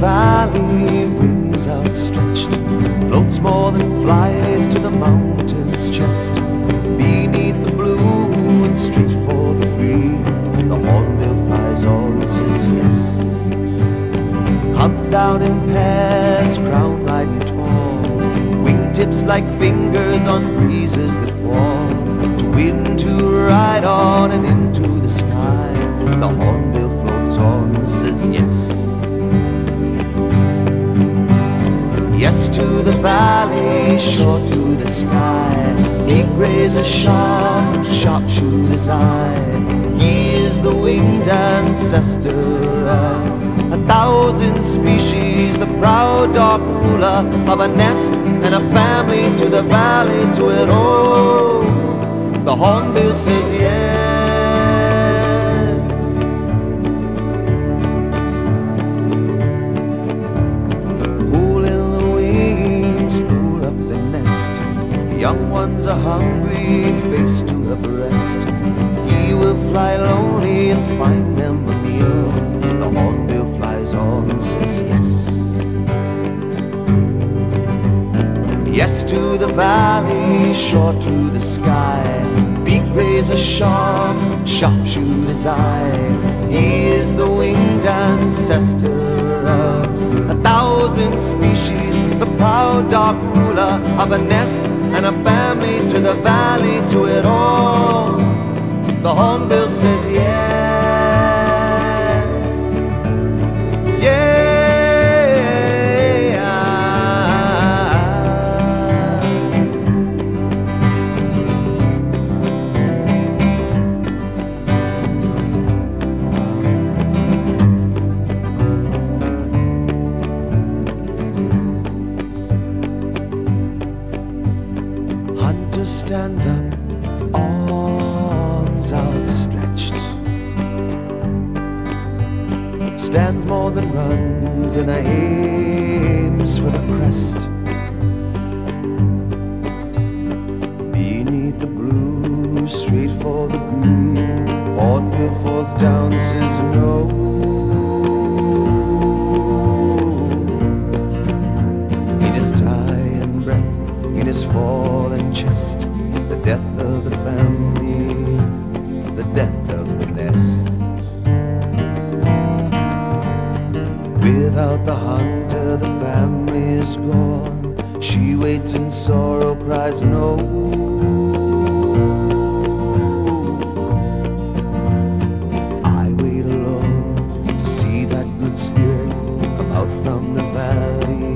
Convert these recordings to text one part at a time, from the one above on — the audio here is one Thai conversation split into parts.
valley, wings outstretched, floats more than flies to the mountain's chest. Beneath the blue and straight for the green, the hornbill flies on, says yes. Comes down in pairs, crown light and tall, wingtips like fingers on breezes that fall. To win, to ride on and into the sky, the hornbill floats on, says yes. Yes to the valley, sure to the sky. He grays a sharp, sharpshooter's eye. He is the winged ancestor of 1,000 species, the proud dark ruler of a nest and a family. To the valley, to it all, the hornbill says yes. Pull in the wings, pull up the nest. The young ones are hungry, face to her breast. He will fly lonely and find them a meal. The hornbill flies on and says yes. Yes to the valley, sure to the sky. Beak rays a sharp, sharpshooter's eye. He is the winged ancestor of 1,000 species, the proud dark ruler of a nest and a family. To the valley, to it all, the hornbill says yes. Hunter stands up, arms outstretched, stands more than runs and aims for the crest. Beneath the blue, straight for the green, hornbill falls down, says no. In his dying breath, in his fallen chest, the death of the family, the death of the nest. Without the hunter, the family is gone. She waits in sorrow, cries no. I wait alone to see that good spirit come out from the valley.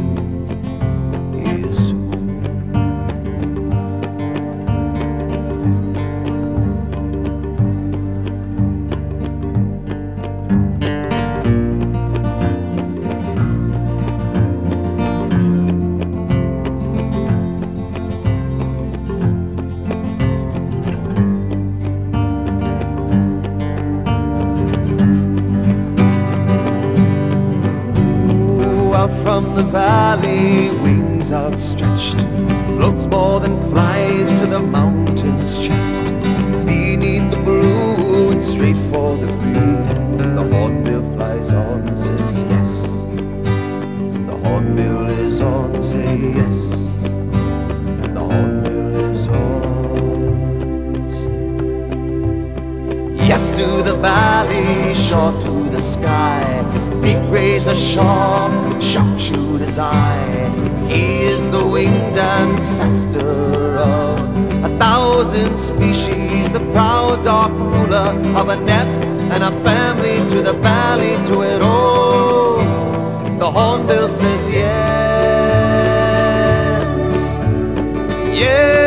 From the valley, wings outstretched, floats more than flies to the mountain's chest. Beneath the blue and straight for the green, the hornbill flies on, says yes. The hornbill is on, say yes. The hornbill is on, say yes to the valley, sure to the sky. Beak rays a sharp, sharpshooter's eye. He is the winged ancestor of 1,000 species, the proud dark ruler of a nest and a family. To the valley, to it all, the hornbill says yes. Yes.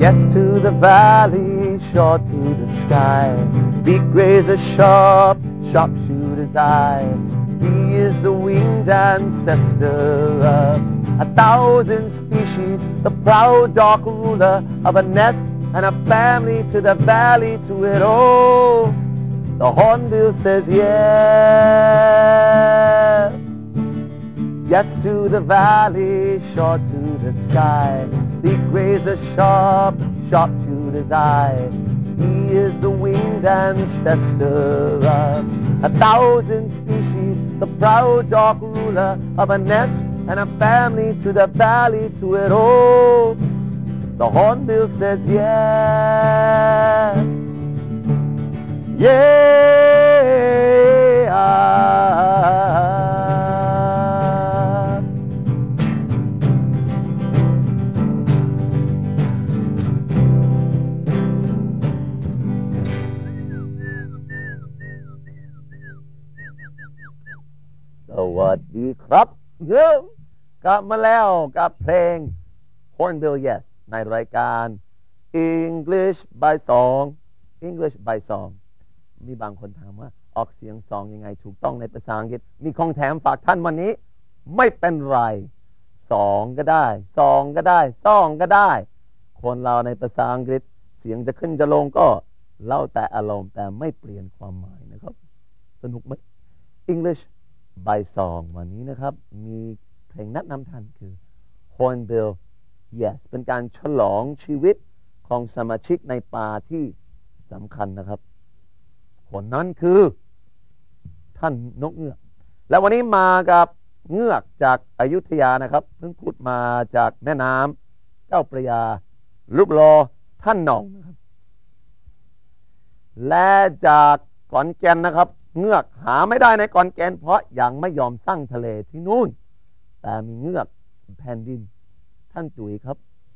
Yes to the valley, short to the sky. Big razor sharp, sharpshooter's eye. He is the winged ancestor of 1,000 species, the proud dark ruler of a nest and a family, to the valley, to it all. The hornbill says yes. Yes to the valley, short to the sky. Big razor sharp, sharpshooter's eye. He is the winged ancestor of 1,000 species, the proud dark ruler of a nest and a family, to the valley, to it all. The hornbill says yeah. Yeah.สวัสดีครับกลับมาแล้วกับเพลง Hornbill Yes ในรายการ English by Song English by Song มีบางคนถามว่าออกเสียงซองยังไงถูกต้องในภาษาอังกฤษมีของแถมฝากท่านวันนี้ไม่เป็นไรสองก็ได้ซองก็ได้ซ่องก็ได้คนเราในภาษาอังกฤษเสียงจะขึ้นจะลงก็เล่าแต่อารมณ์แต่ไม่เปลี่ยนความหมายนะครับสนุกไหม English by Song วันนี้นะครับมีเพลงแนะนำท่านคือ Hornbill Yes เป็นการฉลองชีวิตของสมาชิกในป่าที่สำคัญนะครับคนนั้นคือท่านนกเงือกและวันนี้มากับเงือกจากอยุธยานะครับเพิ่งขุดมาจากแม่น้ำเจ้าพระยารูปหล่อท่านหน่องนะครับและจากขอนแก่นนะครับเงือกหาไม่ได้ในขอนแก่นเพราะยังไม่ยอมสร้างทะเลที่นู่นแต่มีเงือกแผ่นดินท่านตุ๋ยครับ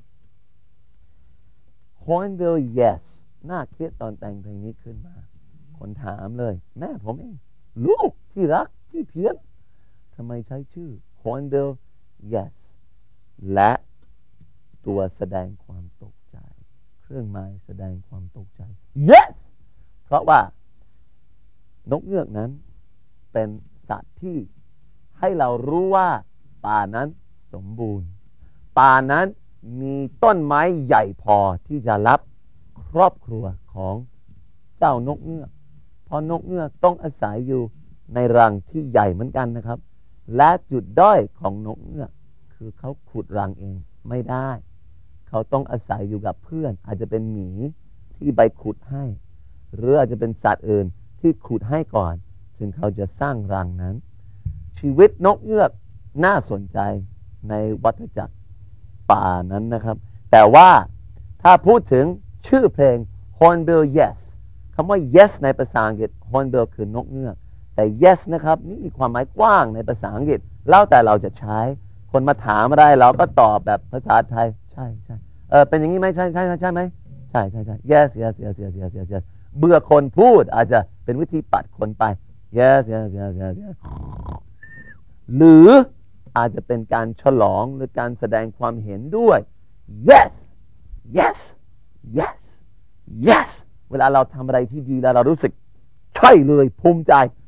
Hornbill Yes น่าเครียดตอนแต่งเพลงนี้ขึ้นมาคนถามเลยแม่ผมเองลูกที่รักที่เพี้ยนทำไมใช้ชื่อ Hornbill Yes และตัวแสดงความตกใจเครื่องหมายแสดงความตกใจ Yes เพราะว่านกเงือกนั้นเป็นสัตว์ที่ให้เรารู้ว่าป่านั้นสมบูรณ์ป่านั้นมีต้นไม้ใหญ่พอที่จะรับครอบครัวของเจ้านกเงือกเพราะนกเงือกต้องอาศัยอยู่ในรังที่ใหญ่เหมือนกันนะครับและจุดด้อยของนกเงือกคือเขาขุดรังเองไม่ได้เขาต้องอาศัยอยู่กับเพื่อนอาจจะเป็นหมีที่ไปขุดให้หรืออาจจะเป็นสัตว์อื่นที่ขุดให้ก่อนถึงเขาจะสร้างรังนั้นชีวิตนกเงือกน่าสนใจในวัฏจักรป่านั้นนะครับแต่ว่าถ้าพูดถึงชื่อเพลง Hornbill Yes คำว่า Yes ในภาษาอังกฤษ Hornbill คือนกเงือกแต่ Yes นะครับนี่มีความหมายกว้างในภาษาอังกฤษแล้วแต่เราจะใช้คนมาถามอะไรเราก็ตอบแบบภาษาไทยใช่ใช่เป็นอย่างนี้ไหมใช่ใช่ใช่ไหมใช่ใช่ใช่ Yes yes yes yes yes yes yes เบื่อคนพูดอาจจะเป็นวิธีปัดคนไป yes yes yes yes yes หรืออาจจะเป็นการฉลองหรือการแสดงความเห็นด้วย yes yes yes yes เวลาเราทำอะไรที่ดีแล้วเรารู้สึกใช่เลยภูมิใจ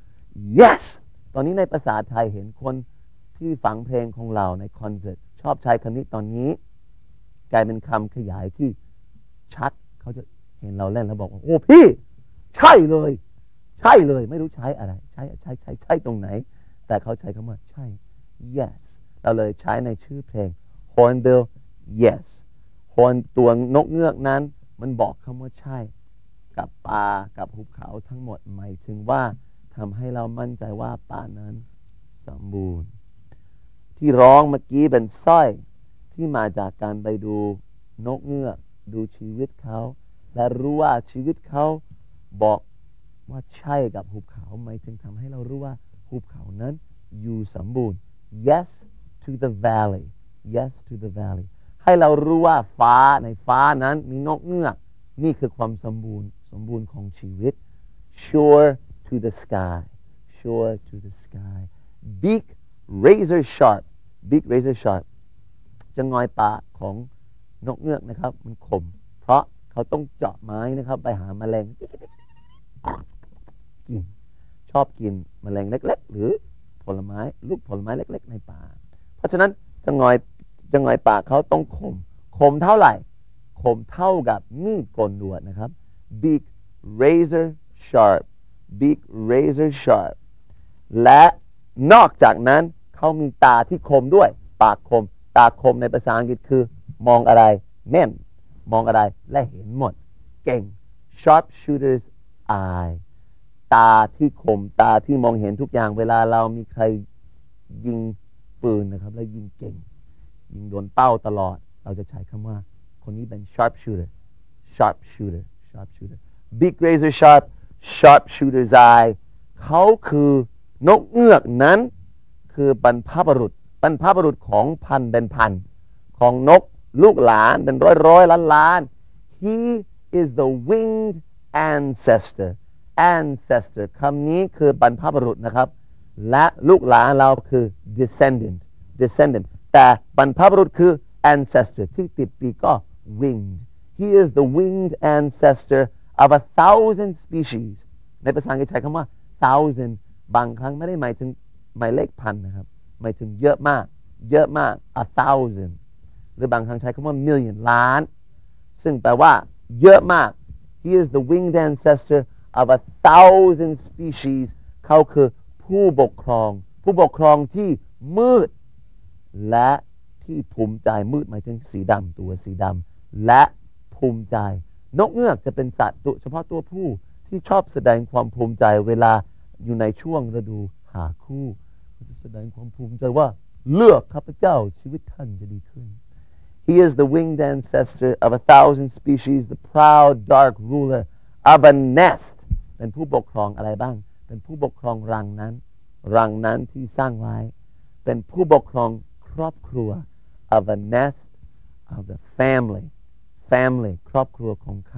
yes ตอนนี้ในภาษาไทยเห็นคนที่ฟังเพลงของเราในคอนเสิร์ตชอบใช้คำนี้ตอนนี้กลายเป็นคำขยายที่ชัดเขาจะเห็นเราเล่นแล้วบอกว่าโอ้พี่ใช่เลยใช่เลยไม่รู้ใช้อะไรใช้ตรงไหนแต่เขาใช้คำว่าใช่ yes เราเลยใช้ในชื่อเพลง Hornbill Yes Horn ตัวนกเงือกนั้นมันบอกคำว่าใช่กับป่ากับภูเขาทั้งหมดหมายถึงว่าทำให้เรามั่นใจว่าป่านั้นสมบูรณ์ที่ร้องเมื่อกี้เป็นสร้อยที่มาจากการไปดูนกเงือกดูชีวิตเขาและรู้ว่าชีวิตเขาบอกว่าใช่กับภูเขาหมายถึงทำให้เรารู้ว่าภูเขานั้นอยู่สมบูรณ์ yes to the valley yes to the valley ให้เรารู้ว่าฟ้าในฟ้านั้นมีนกเงือกนี่คือความสมบูรณ์ของชีวิต sure to the sky sure to the sky beak razor sharp จะงอยปากของนกเงือกนะครับมันคมเพราะเขาต้องเจาะไม้นะครับไปหาแมลงกินชอบกินแมลงเล็กๆหรือผลไม้ลูกผลไม้เล็กๆในป่าเพราะฉะนั้นจะงอยปากเขาต้องคมเท่าไหร่คมเท่ากับมีดโกนหนวดนะครับ big razor sharp big razor sharp และนอกจากนั้นเขามีตาที่คมด้วยปากคมตาคมในภาษาอังกฤษคือมองอะไรแม่นมองอะไรและเห็นหมดเก่ง sharp shooter's eye ตาที่คมตาที่มองเห็นทุกอย่างเวลาเรามีใครยิงปืนนะครับแล้วยิงเก่งยิงโดนเป้าตลอดเราจะใช้คำว่าคนนี้เป็น sharp shooter sharp shooter sharp shooter big razor sharp shooter's eye เขาคือนกเงือกนั้นคือบรรพบุรุษของพันเป็นพันของนกลูกหลานเป็นร้อยล้าน he is the winged ancestor คำนี้คือบรรพบุรุษนะครับและลูกหลานเราคือ descendant แต่บรรพบุรุษคือ ancestor ที่ติดปีกก็ winged he is the winged ancestor of 1,000 species ในภาษาอังกฤษใช้คำว่า thousand บางครั้งไม่ได้หมายถึงหมายเลขพันนะครับหมายถึงเยอะมาก 1,000 หรือบางครั้งใช้คำว่า million ล้านซึ่งแปลว่าเยอะมาก he is the winged ancestor of 1,000 species เขาคือผู้ปกครองที่มืดและที่ภูมิใจมืดหมายถึงสีดำตัวสีดำและภูมิใจนกเงือกจะเป็นสัตว์เฉพาะตัวผู้ที่ชอบแสดงความภูมิใจเวลาอยู่ในช่วงฤดูหาคู่จะแสดงความภูมิใจว่าเลือกข้าพเจ้าชีวิตท่านจะดีขึ้น He is the winged ancestor of 1,000 species the proud dark ruler of a nest เป็นผู้ปกครองอะไรบ้างเป็นผู้ปกครองรังนั้นที่สร้างไว้เป็นผู้ปกครองครอบครัว of a nest of the family ครอบครัวของเขา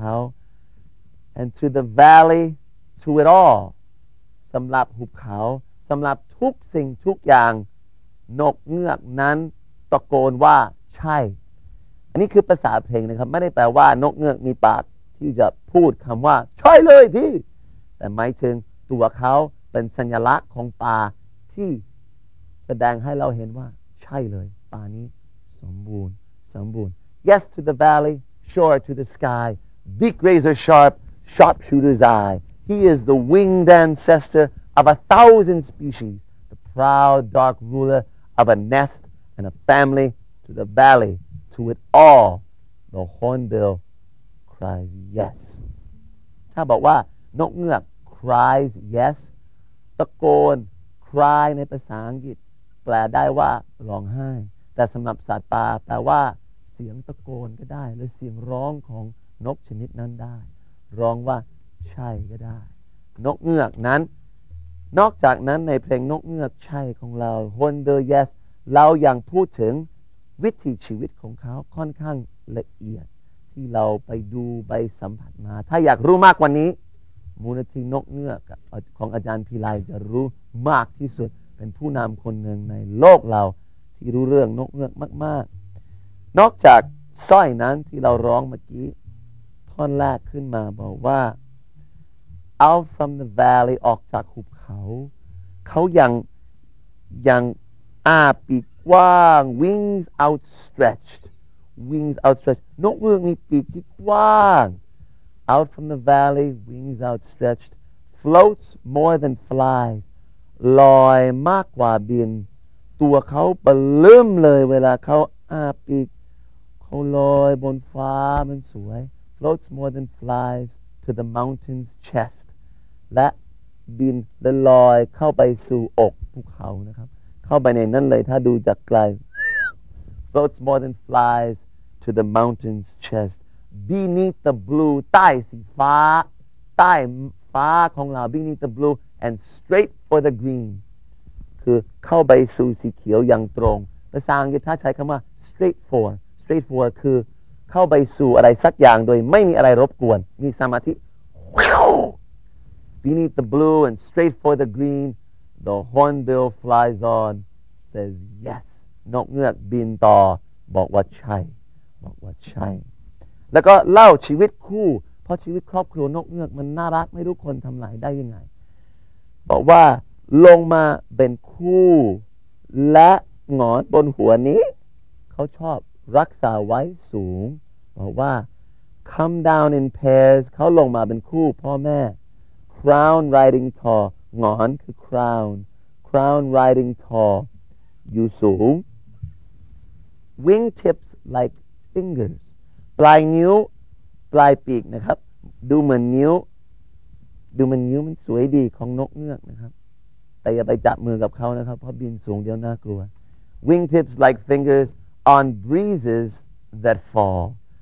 and to the valley to it all สำหรับหุบเขาสำหรับทุกสิ่งทุกอย่างนกเงือกนั้นตะโกนว่าใช่อันนี้คือภาษาเพลงนะครับไม่ได้แปลว่านกเงือกมีปากที่จะพูดคำว่าใช่เลยพี่แต่หมายถึงตัวเขาเป็นสัญลักษณ์ของป่าที่แสดงให้เราเห็นว่าใช่เลยป่านี้สมบูรณ์ yes to the valley sure to the sky big razor sharp shooter's eye he is the winged ancestor of 1,000 species the proud dark ruler of a nest and a family to the valley to it all the hornbill cries yes ถ้าบอกว่านกเงือก cries yes ตะโกน cry ในภาษาอังกฤษแปลได้ว่าร้องไห้แต่สำหรับสัตว์ป่าแปลว่าเสียงตะโกนก็ได้หรือเสียงร้องของนกชนิดนั้นได้ร้องว่าใช่ก็ได้นกเงือกนั้นนอกจากนั้นในเพลงนกเงือกใช่ของเรา Hornbill Yes เรายังพูดถึงวิถีชีวิตของเขาค่อนข้างละเอียดที่เราไปดูไปสัมผัสมาถ้าอยากรู้มากกว่านี้มูลนิธินกเงือกของอาจารย์พีไลจะรู้มากที่สุดเป็นผู้นำคนหนึ่งในโลกเราที่รู้เรื่องนกเงือกมากๆนอกจากสร้อยนั้นที่เราร้องเมื่อกี้ท่อนแรกขึ้นมาบอกว่า out from the valley ออกจากหุบเขายังอ้าปีกกว้าง wings outstretched นกเงือกมีปีกที่กว้าง out from the valley wings outstretched floats more than flies ลอยมากกว่าบินตัวเขาเปลื้มเลยเวลาเขาอ้าปีกเขาลอยบนฟ้ามันสวย floats more than flies to the mountain's chest และบินและลอยเข้าไปสู่อกภูเขานะครับเข้าไปในนั้นเลยถ้าดูจากไกล floats more than flies to the mountain's chest beneath the blue ใต้สีฟ้าใต้ฟ้าของเรา beneath the blue and straight for the green คือเข้าไปสู่สีเขียวอย่างตรงภาษาอังกฤษถ้าใช้คำว่า straight for คือเข้าไปสู่อะไรสักอย่างโดยไม่มีอะไรรบกวนมีสมาธิ beneath the blue and straight for the green the hornbill flies on says yes นกเงือกบินต่อบอกว่าใช่แล้วก็เล่าชีวิตคู่เพราะชีวิตครอบครัวนกเงือกมันน่ารักไม่รู้คนทำลายได้ยังไงบอกว่าลงมาเป็นคู่และหงอนบนหัวนี้เขาชอบรักษาไว้สูงบอกว่า come down in pairs เขาลงมาเป็นคู่พ่อแม่ crown riding tall หงอนคือ crown riding tall อยู่สูง wingtips like fingers ปลายนิ้วปลายปีกนะครับดูเหมือนนิ้วมันสวยดีของนกเงือกนะครับแต่อย่าไปจับมือกับเขานะครับเพราะบินสูงเดี๋ยวน่ากลัว wingtips like fingers on breezes that fall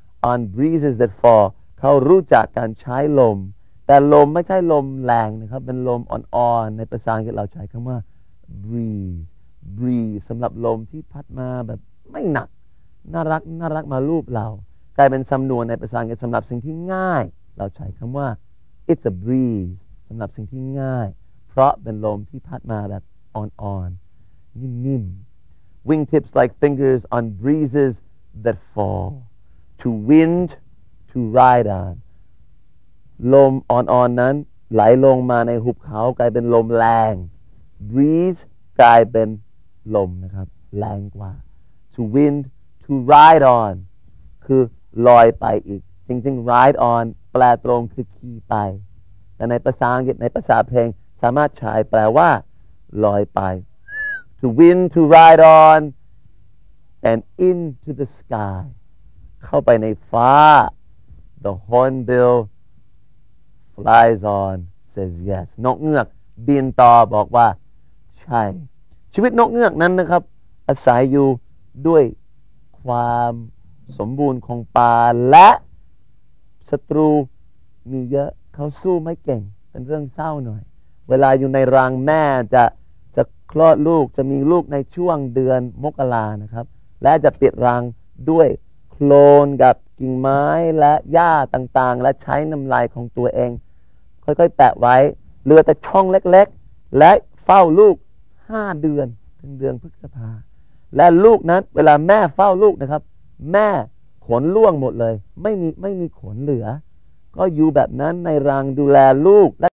เขารู้จักการใช้ลมแต่ลมไม่ใช่ลมแรงนะครับเป็นลมอ่อนๆในภาษาอังกฤษเราใช้คำว่า breeze สำหรับลมที่พัดมาแบบไม่หนักน่ารักมาลูบเรากลายเป็นสำนวนในภาษาอังกฤษสำหรับสิ่งที่ง่ายเราใช้คำว่า it's a breeze สำหรับสิ่งที่ง่ายเพราะเป็นลมที่พัดมาแบบอ่อนๆนิ่มๆ wingtips like fingers on breezes that fall to wind to ride on ลมอ่อนๆนั้นไหลลงมาในหุบเขากลายเป็นลมแรง breeze กลายเป็นลมนะครับแรงกว่า to wind to ride on คือลอยไปอีกจริงๆ ride on แปลตรงคือขี่ไปแต่ในภาษาอังกฤษในภาษาเพลงสามารถใช้แปลว่าลอยไป to wind to ride on and into the sky เข้าไปในฟ้า the hornbill flies on says yes นกเงือกบินต่อบอกว่าใช่ชีวิตนกเงือกนั้นนะครับอาศัยอยู่ด้วยความสมบูรณ์ของป่าและศัตรูมีเยอะเขาสู้ไม่เก่งเป็นเรื่องเศร้าหน่อยเวลาอยู่ในรังแม่จะคลอดลูกจะมีลูกในช่วงเดือนมกรานะครับและจะปิดรังด้วยโคลนกับกิ่งไม้และหญ้าต่างๆและใช้น้ำลายของตัวเองค่อยๆแปะไว้เหลือแต่ช่องเล็กๆและเฝ้าลูก5 เดือนถึงเดือนพฤษภาและลูกนั้นเวลาแม่เฝ้าลูกนะครับแม่ขนร่วงหมดเลยไม่มีขนเหลือก็อยู่แบบนั้นในรังดูแลลูกและ